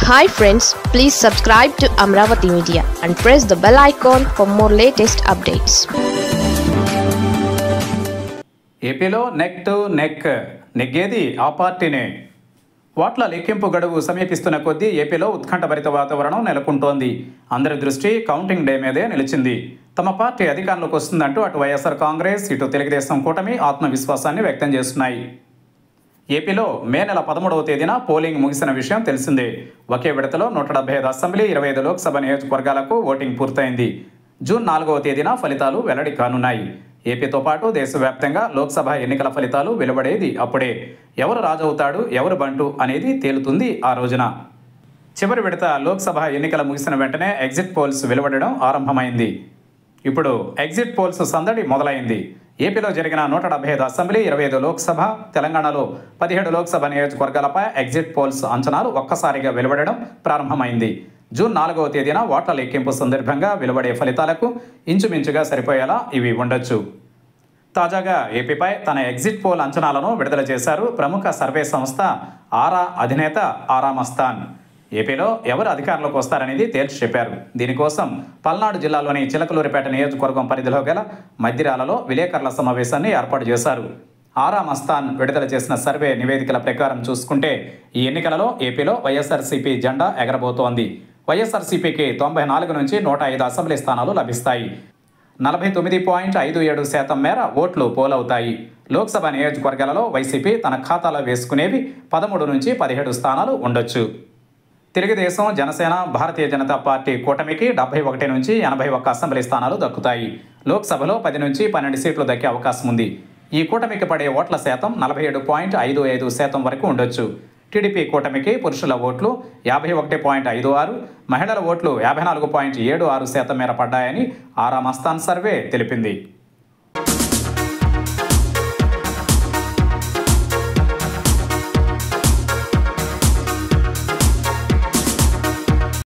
Hi friends, please subscribe to Amravati Media and press the bell icon for more latest updates. ఏపీలో neck to neck నెగ్గేది ఆ పార్టీనే. ఓట్ల లెక్కింపు గడువు సమీపిస్తున్న కొద్దీ ఏపీలో ఉత్కంఠభరిత వాతావరణం నెలకొంటోంది. అందరి దృష్టి కౌంటింగ్ డే మీదే నిలిచింది. తమ పార్టీ అధికారంలోకి వస్తుందంటూ అటు వైఎస్ఆర్ కాంగ్రెస్, ఇటు తెలుగుదేశం కూటమి ఆత్మవిశ్వాసాన్ని వ్యక్తం చేస్తున్నాయి. ఏపీలో మే నెల 13వ తేదీన పోలింగ్ ముగిసిన విషయం తెలిసిందే. ఒకే విడతలో 175 అసెంబ్లీ, 25 లోక్సభ నియోజకవర్గాలకు ఓటింగ్ పూర్తయింది. జూన్ 4వ తేదీన ఫలితాలు వెల్లడి కానున్నాయి. ఏపీతో పాటు దేశవ్యాప్తంగా లోక్సభ ఎన్నికల ఫలితాలు వెలువడేది అప్పుడే. ఎవరు రాజవుతాడు, ఎవరు బంటు అనేది తేలుతుంది ఆ రోజున. చివరి విడత లోక్సభ ఎన్నికల ముగిసిన వెంటనే ఎగ్జిట్ పోల్స్ వెలువడడం ఆరంభమైంది. ఇప్పుడు ఎగ్జిట్ పోల్స్ సందడి మొదలైంది. ఏపీలో జరిగిన 175 అసెంబ్లీ, 25 లోక్సభ, తెలంగాణలో 17 లోక్సభ నియోజకవర్గాలపై ఎగ్జిట్ పోల్స్ అంచనాలు ఒక్కసారిగా వెలువడడం ప్రారంభమైంది. జూన్ 4వ తేదీన ఓట్ల లెక్కింపు సందర్భంగా వెలువడే ఫలితాలకు ఇంచుమించుగా సరిపోయేలా ఇవి ఉండొచ్చు. తాజాగా ఏపీపై తన ఎగ్జిట్ పోల్ అంచనాలను విడుదల చేశారు ప్రముఖ సర్వే సంస్థ ఆరా అధినేత ఆరా మస్తాన్. ఏపీలో ఎవరు అధికారంలోకి వస్తారనేది తేల్చి చెప్పారు. దీనికోసం పల్నాడు జిల్లాలోని చిలకలూరిపేట నియోజకవర్గం పరిధిలో గల మద్దిరాలలో విలేకరుల సమావేశాన్ని ఏర్పాటు చేశారు. ఆరా మస్తాన్ విడుదల చేసిన సర్వే నివేదికల ప్రకారం చూసుకుంటే ఈ ఎన్నికలలో ఏపీలో వైఎస్ఆర్సీపీ జెండా ఎగరబోతోంది. వైఎస్ఆర్సీపీకి 94 నుంచి 105 అసెంబ్లీ స్థానాలు లభిస్తాయి. 49.57% మేర ఓట్లు పోలవుతాయి. లోక్సభ నియోజకవర్గాలలో వైసీపీ తన ఖాతాలో వేసుకునేవి 13 నుంచి 17 స్థానాలు ఉండొచ్చు. తెలుగుదేశం, జనసేన, భారతీయ జనతా పార్టీ కూటమికి 71 నుంచి 81 అసెంబ్లీ స్థానాలు దక్కుతాయి. లోక్సభలో 10 నుంచి 12 సీట్లు దక్కే అవకాశం ఉంది. ఈ కూటమికి పడే ఓట్ల శాతం 47.55% వరకు ఉండొచ్చు. టీడీపీ కూటమికి పురుషుల ఓట్లు 51.56, మహిళల ఓట్లు 54.76% మేర పడ్డాయని ఆరా మస్తాన్ సర్వే తెలిపింది.